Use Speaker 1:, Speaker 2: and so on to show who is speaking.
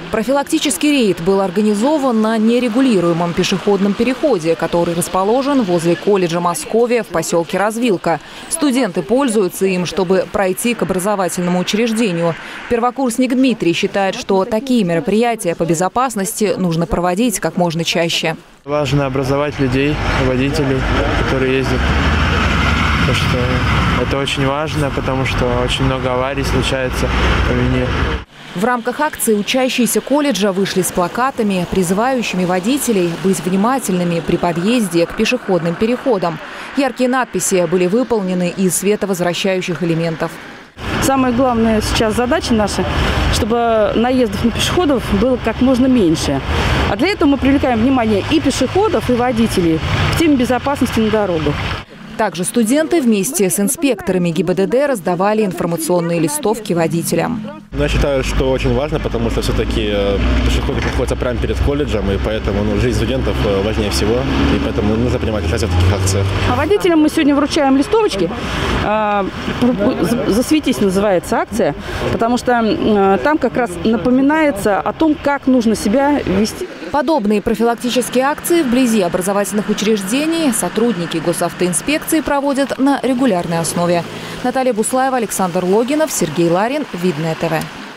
Speaker 1: Профилактический рейд был организован на нерегулируемом пешеходном переходе, который расположен возле колледжа Московия в поселке Развилка. Студенты пользуются им, чтобы пройти к образовательному учреждению. Первокурсник Дмитрий считает, что такие мероприятия по безопасности нужно проводить как можно чаще.
Speaker 2: Важно образовать людей, водителей, которые ездят. Потому что это очень важно, потому что очень много аварий случается по вине.
Speaker 1: В рамках акции учащиеся колледжа вышли с плакатами, призывающими водителей быть внимательными при подъезде к пешеходным переходам. Яркие надписи были выполнены из световозвращающих элементов.
Speaker 3: Самая главная сейчас задача наша, чтобы наездов на пешеходов было как можно меньше. А для этого мы привлекаем внимание и пешеходов, и водителей к теме безопасности на дорогах.
Speaker 1: Также студенты вместе с инспекторами ГИБДД раздавали информационные листовки водителям.
Speaker 4: Я считаю, что очень важно, потому что все-таки пешеходы находятся прямо перед колледжем, и поэтому жизнь студентов важнее всего, и поэтому нужно принимать участие в таких акциях.
Speaker 3: А водителям мы сегодня вручаем листовочки. «Засветись» называется акция, потому что там как раз напоминается о том, как нужно себя вести.
Speaker 1: Подобные профилактические акции вблизи образовательных учреждений сотрудники госавтоинспекции проводят на регулярной основе. Наталья Буслаева, Александр Логинов, Сергей Ларин. Видное ТВ.